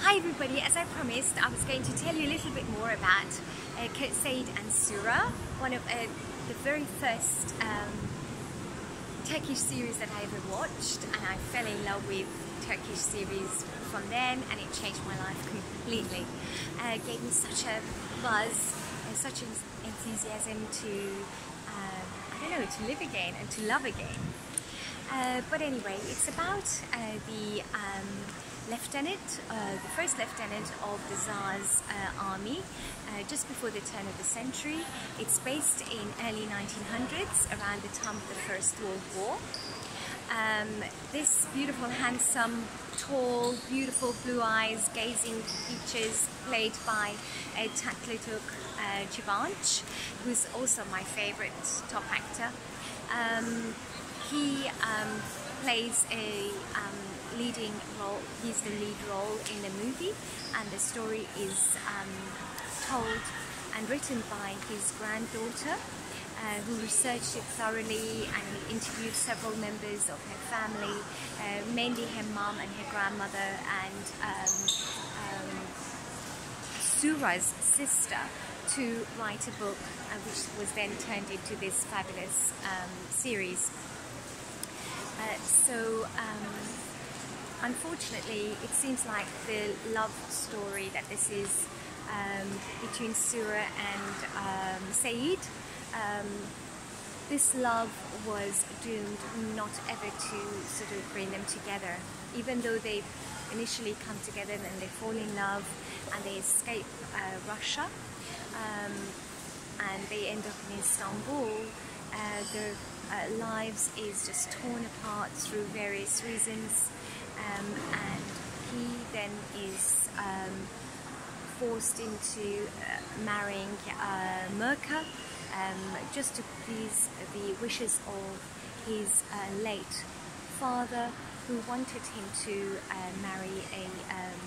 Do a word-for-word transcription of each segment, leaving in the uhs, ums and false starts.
Hi everybody, as I promised I was going to tell you a little bit more about uh, Kurt Said and Sura, one of uh, the very first um, Turkish series that I ever watched, and I fell in love with Turkish series from then, and it changed my life completely. Uh, gave me such a buzz and such an enthusiasm to, uh, I don't know, to live again and to love again. Uh, but anyway, it's about uh, the um, lieutenant, uh, the first lieutenant of the Tsar's uh, army, uh, just before the turn of the century. It's based in early nineteen hundreds, around the time of the First World War. Um, this beautiful, handsome, tall, beautiful blue eyes, gazing features, played by uh, Tatlıtuğ uh, Civanç, who's also my favorite top actor. Um, he um, plays a um, leading role, he's the lead role in the movie, and the story is um, told and written by his granddaughter, uh, who researched it thoroughly and interviewed several members of her family, uh, mainly her mom and her grandmother and um, um, Sura's sister, to write a book, uh, which was then turned into this fabulous um, series. Uh, so um, unfortunately, it seems like the love story that this is um, between Sura and um, Said, um, this love was doomed not ever to sort of bring them together, even though they initially come together and they fall in love and they escape uh, Russia, um, and they end up in Istanbul. Uh, their uh, lives is just torn apart through various reasons, um, and he then is um, forced into uh, marrying uh, Mirka, um, just to please the wishes of his uh, late father, who wanted him to uh, marry a um,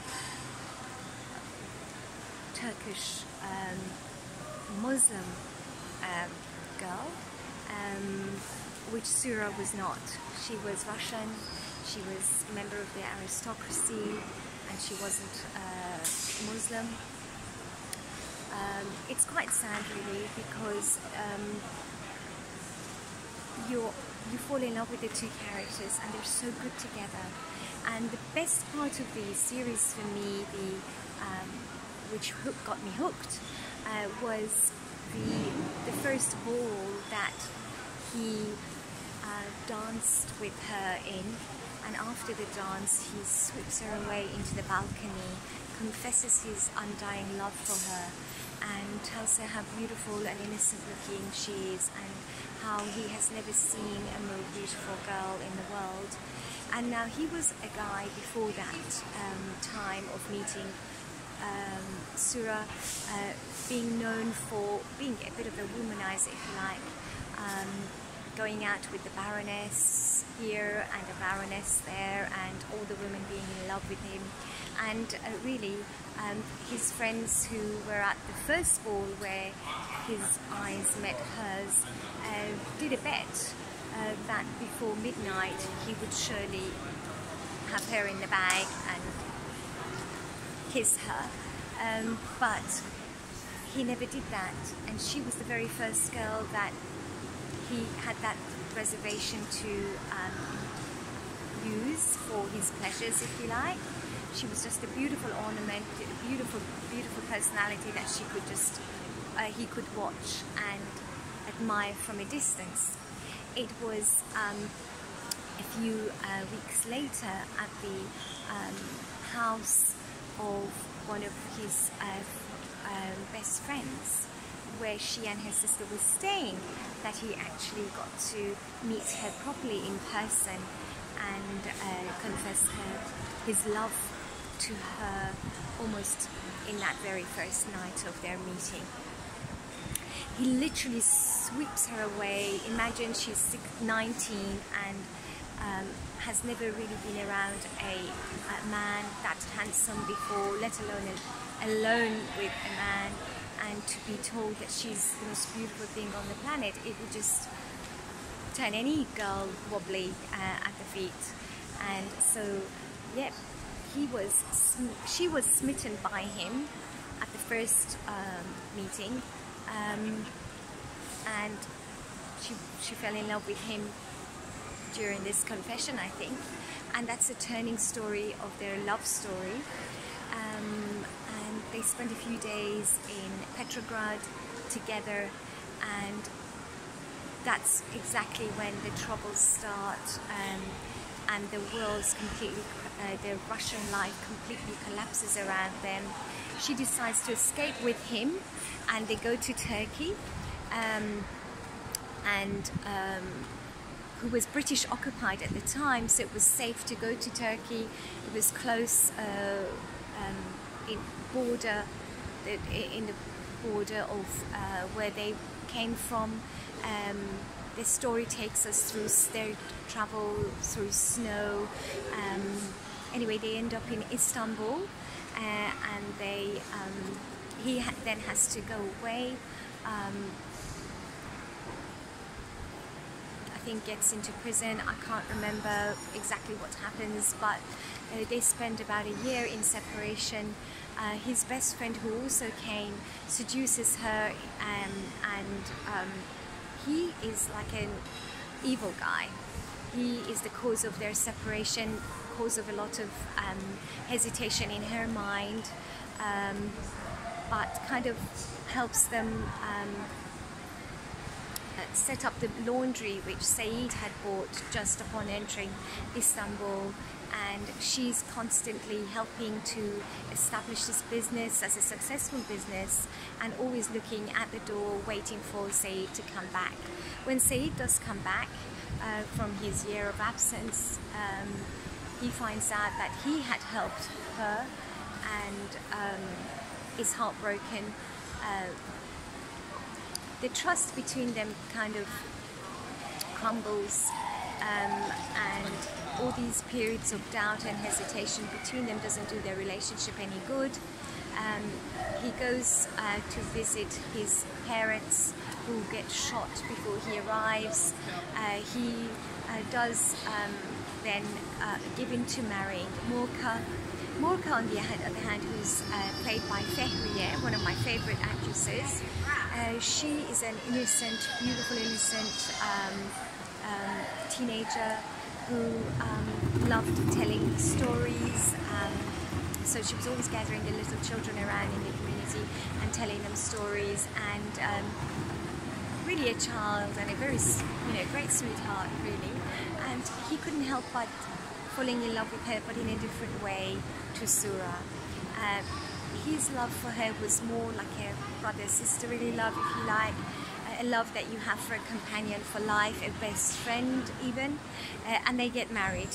Turkish um, Muslim um, girl, um, which Sura was not. She was Russian, she was a member of the aristocracy, and she wasn't uh, Muslim. Um, it's quite sad really, because um, you're, you fall in love with the two characters and they're so good together. And the best part of the series for me, the um, which hook, got me hooked, uh, was the, the first ball that he uh, danced with her in, and after the dance he sweeps her away into the balcony, confesses his undying love for her, and tells her how beautiful and innocent looking she is, and how he has never seen a more beautiful girl in the world. And now he was a guy before that um, time of meeting um, Sura, uh, being known for being a bit of a womanizer, if you like, um, going out with the Baroness here and a Baroness there, and all the women being in love with him. And uh, really, um, his friends who were at the first ball where his eyes met hers uh, did a bet uh, that before midnight he would surely have her in the bag and kiss her. Um, but he never did that, and she was the very first girl that he had that reservation to um, use for his pleasures, if you like. She was just a beautiful ornament, a beautiful, beautiful personality that she could just, uh, he could watch and admire from a distance. It was um, a few uh, weeks later at the um, house of one of his uh, uh, best friends, where she and her sister were staying, that he actually got to meet her properly in person and uh, confess her his love to her almost in that very first night of their meeting. He literally sweeps her away. Imagine she's nineteen and um, has never really been around a, a man that handsome before, let alone a, alone with a man, and to be told that she's the most beautiful thing on the planet, it would just turn any girl wobbly uh, at the feet. And so, yeah, he was, sm she was smitten by him at the first um, meeting, um, and she, she fell in love with him during this confession, I think, and that's a turning story of their love story. Um, and they spent a few days in Petrograd together, and that's exactly when the troubles start, um, and the world's completely, uh, the Russian life completely collapses around them. She decides to escape with him, and they go to Turkey, um, and um, who was British occupied at the time, so it was safe to go to Turkey. It was close, uh, um, in border, in the border of uh, where they came from. Um, the story takes us through their travel through snow. Um, anyway, they end up in Istanbul, uh, and they um, he ha then has to go away. Um, I think gets into prison. I can't remember exactly what happens, but uh, they spend about a year in separation. Uh, his best friend, who also came, seduces her, um, and um, he is like an evil guy. He is the cause of their separation, cause of a lot of um, hesitation in her mind, um, but kind of helps them um, set up the laundry which Saeed had bought just upon entering Istanbul, and she's constantly helping to establish this business as a successful business, and always looking at the door waiting for Saeed to come back. When Saeed does come back uh, from his year of absence, um, he finds out that he had helped her, and um, is heartbroken. Uh, the trust between them kind of crumbles, um, and all these periods of doubt and hesitation between them doesn't do their relationship any good. Um, he goes uh, to visit his parents, who get shot before he arrives. Uh, he uh, does um, then uh, give in to marrying Morka. Morka, on the other hand, who's uh, played by Fehriye, one of my favorite actresses. Uh, she is an innocent, beautiful, innocent um, um, teenager who um, loved telling stories. Um, so she was always gathering the little children around in the community and telling them stories, and um, really a child and a very, you know, great sweetheart, really. And he couldn't help but falling in love with her, but in a different way to Sura. Uh, his love for her was more like a brother-sisterly love, if you like, a love that you have for a companion for life, a best friend even, uh, and they get married.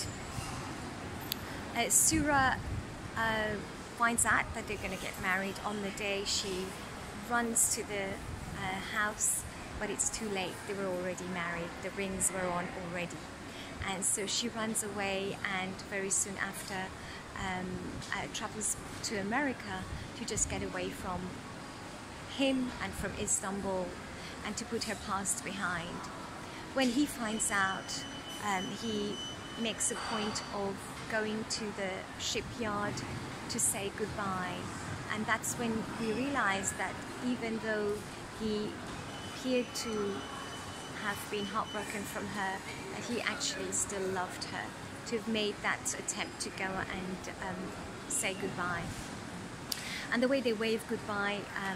Uh, Sura uh, finds out that they're going to get married on the day. She runs to the uh, house, but it's too late. They were already married. The rings were on already. And so she runs away, and very soon after um, uh, travels to America to just get away from him and from Istanbul, and to put her past behind. When he finds out, um, he makes a point of going to the shipyard to say goodbye, and that's when we realize that even though he appeared to have been heartbroken from her, that he actually still loved her, to have made that attempt to go and um, say goodbye. And the way they wave goodbye, um,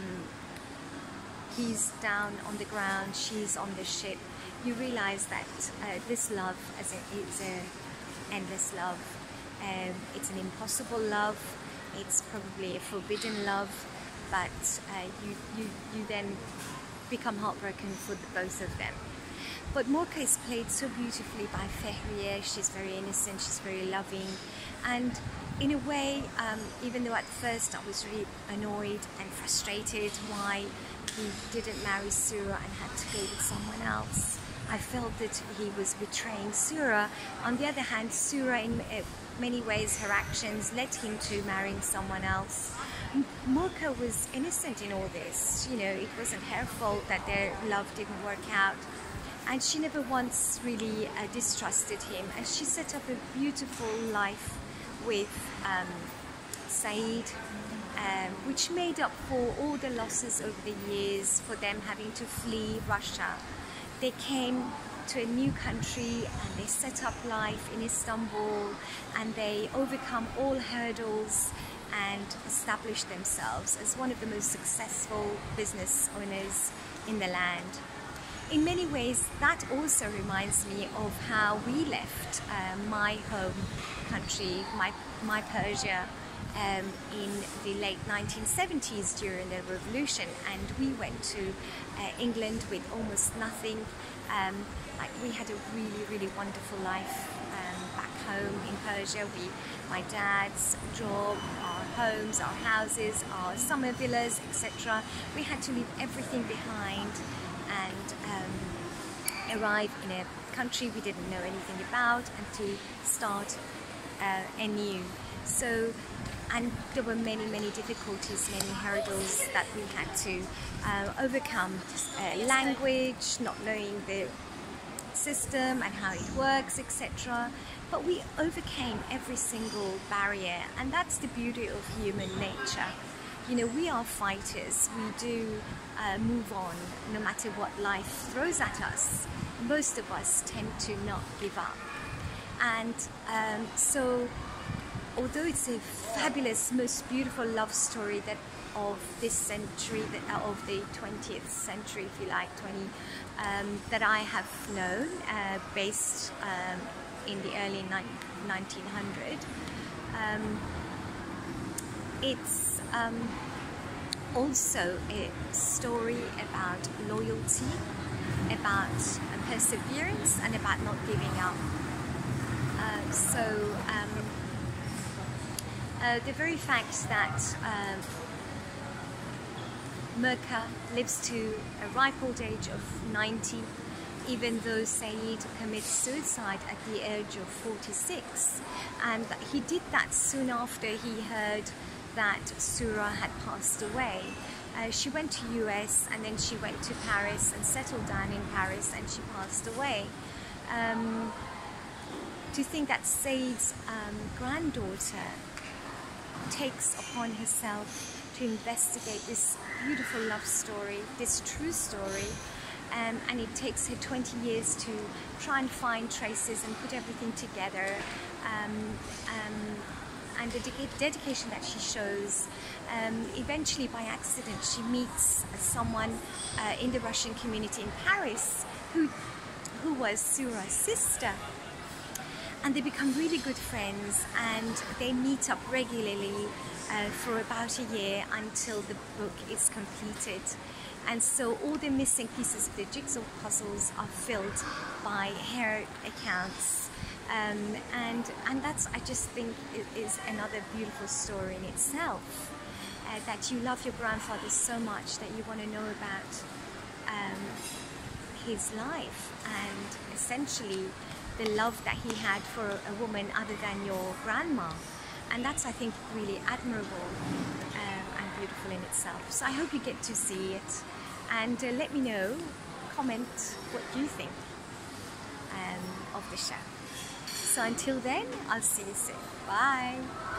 he's down on the ground, she's on the ship. You realize that uh, this love as a, is an endless love. Um, it's an impossible love. It's probably a forbidden love, but uh, you, you, you then become heartbroken for the both of them. But Morka is played so beautifully by Fehriye. She's very innocent, she's very loving, and in a way, um, even though at first I was really annoyed and frustrated why he didn't marry Sura and had to go with someone else, I felt that he was betraying Sura. On the other hand, Sura, in many ways, her actions led him to marrying someone else. Morka was innocent in all this. You know, it wasn't her fault that their love didn't work out. And she never once really uh, distrusted him. And she set up a beautiful life with um, Said, um, which made up for all the losses over the years for them having to flee Russia. They came to a new country and they set up life in Istanbul, and they overcome all hurdles and established themselves as one of the most successful business owners in the land. In many ways, that also reminds me of how we left uh, my home country, my, my Persia, um, in the late nineteen seventies during the revolution, and we went to uh, England with almost nothing. Um, like we had a really, really wonderful life um, back home in Persia. We, my dad's job, our homes, our houses, our summer villas, et cetera. We had to leave everything behind and um, arrive in a country we didn't know anything about, and to start uh, anew. So, and there were many, many difficulties, many hurdles that we had to uh, overcome. Uh, language, not knowing the system and how it works, et cetera. But we overcame every single barrier, and that's the beauty of human nature. You know, we are fighters. We do uh, move on no matter what life throws at us. Most of us tend to not give up. And um, so, although it's a fabulous, most beautiful love story that of this century, that of the twentieth century, if you like, twenty, um, that I have known, uh, based um, in the early nineteen hundreds. Um, it's um, also a story about loyalty, about uh, perseverance, and about not giving up. Uh, so um, uh, the very fact that um, Mirka lives to a ripe old age of ninety, even though Said commits suicide at the age of forty-six, and he did that soon after he heard that Surah had passed away. Uh, she went to U S and then she went to Paris and settled down in Paris, and she passed away. Um, to think that Said's um, granddaughter takes upon herself to investigate this beautiful love story, this true story, um, and it takes her twenty years to try and find traces and put everything together, um, um, and the de dedication that she shows. Um, eventually, by accident, she meets someone uh, in the Russian community in Paris who, who was Surah's sister. And they become really good friends, and they meet up regularly uh, for about a year until the book is completed. And so all the missing pieces of the jigsaw puzzles are filled by her accounts. Um, and, and that's, I just think, is another beautiful story in itself. Uh, that you love your grandfather so much that you want to know about um, his life, and essentially the love that he had for a woman other than your grandma. And that's, I think, really admirable um, and beautiful in itself. So I hope you get to see it, and uh, let me know, comment what you think um, of the show. So until then, I'll see you soon. Bye.